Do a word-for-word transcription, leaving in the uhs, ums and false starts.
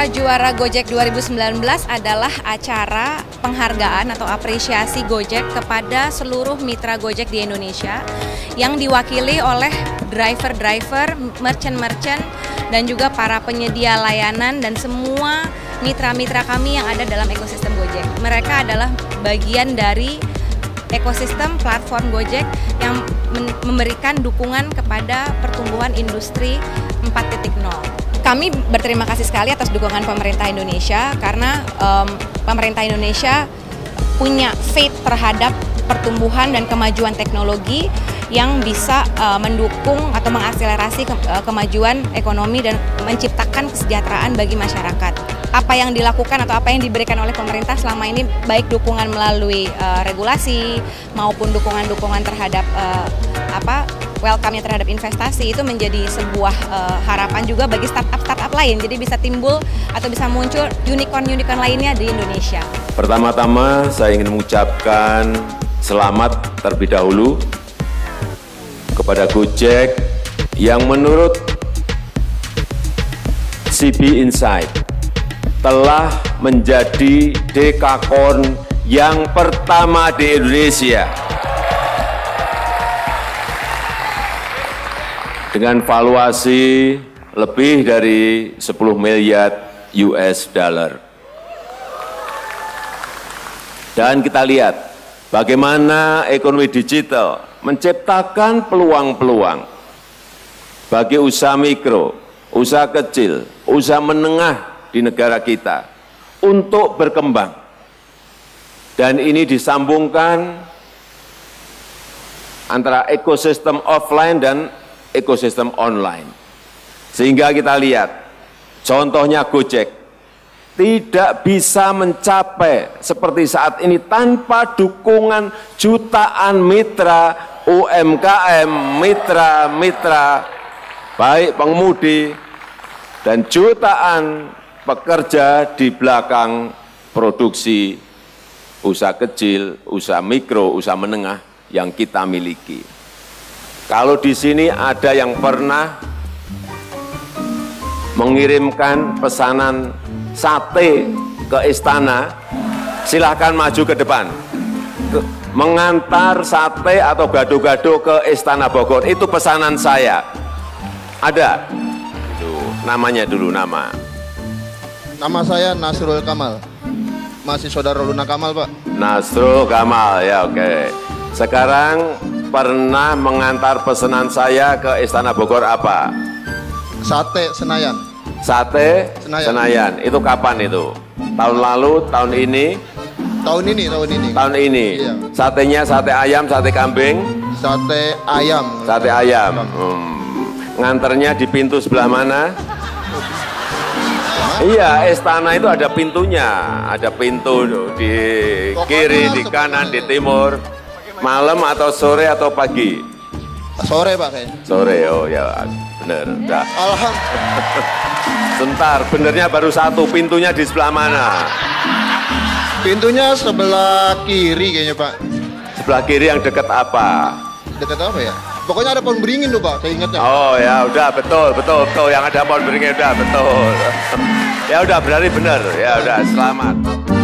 Mitra Juara Gojek dua ribu sembilan belas adalah acara penghargaan atau apresiasi Gojek kepada seluruh mitra Gojek di Indonesia yang diwakili oleh driver-driver, merchant-merchant, dan juga para penyedia layanan dan semua mitra-mitra kami yang ada dalam ekosistem Gojek. Mereka adalah bagian dari ekosistem platform Gojek yang memberikan dukungan kepada pertumbuhan industri empat titik nol. Kami berterima kasih sekali atas dukungan pemerintah Indonesia karena um, pemerintah Indonesia punya faith terhadap pertumbuhan dan kemajuan teknologi yang bisa uh, mendukung atau mengakselerasi ke, uh, kemajuan ekonomi dan menciptakan kesejahteraan bagi masyarakat. Apa yang dilakukan atau apa yang diberikan oleh pemerintah selama ini, baik dukungan melalui uh, regulasi maupun dukungan-dukungan terhadap uh, apa welcome-nya terhadap investasi, itu menjadi sebuah uh, harapan juga bagi startup-startup lain. Jadi bisa timbul atau bisa muncul unicorn-unicorn lainnya di Indonesia. Pertama-tama saya ingin mengucapkan selamat terlebih dahulu kepada Gojek yang menurut C B Insight telah menjadi dekakorn yang pertama di Indonesia dengan valuasi lebih dari sepuluh miliar U S dollar. Dan kita lihat bagaimana ekonomi digital menciptakan peluang-peluang bagi usaha mikro, usaha kecil, usaha menengah di negara kita untuk berkembang. Dan ini disambungkan antara ekosistem offline dan ekosistem online. Sehingga kita lihat, contohnya Gojek tidak bisa mencapai seperti saat ini tanpa dukungan jutaan mitra U M K M, mitra-mitra, baik pengemudi, dan jutaan pekerja di belakang produksi usaha kecil, usaha mikro, usaha menengah yang kita miliki. Kalau di sini ada yang pernah mengirimkan pesanan sate ke istana, silahkan maju ke depan. Mengantar sate atau gado-gado ke Istana Bogor, itu pesanan saya. Ada? Itu namanya dulu nama. Nama saya Nasrul Kamal. Masih saudara Luna Kamal, Pak. Nasrul Kamal, ya oke. Sekarang pernah mengantar pesanan saya ke Istana Bogor apa? Sate Senayan. Sate Senayan. Senayan. Itu kapan itu? Tahun lalu, tahun ini? Tahun ini, tahun ini. Tahun ini. Iya. Satenya sate ayam, sate kambing? Sate ayam. Sate ayam. Hmm. Nganternya di pintu sebelah mana? Iya, istana itu ada pintunya. Ada pintu di kiri, di kanan, di timur. Malam atau sore atau pagi? Sore, Pak, kayaknya. Sore, oh ya bener. Udah. Alhamdulillah. Sebentar, benernya baru satu. Pintunya di sebelah mana? Pintunya sebelah kiri kayaknya, Pak. Sebelah kiri yang dekat apa? Dekat apa ya? Pokoknya ada pohon beringin tuh, Pak, saya ingatnya. Oh ya, udah betul, betul, betul. Yang ada pohon beringin udah betul. Ya udah, berarti benar. Ya udah, selamat.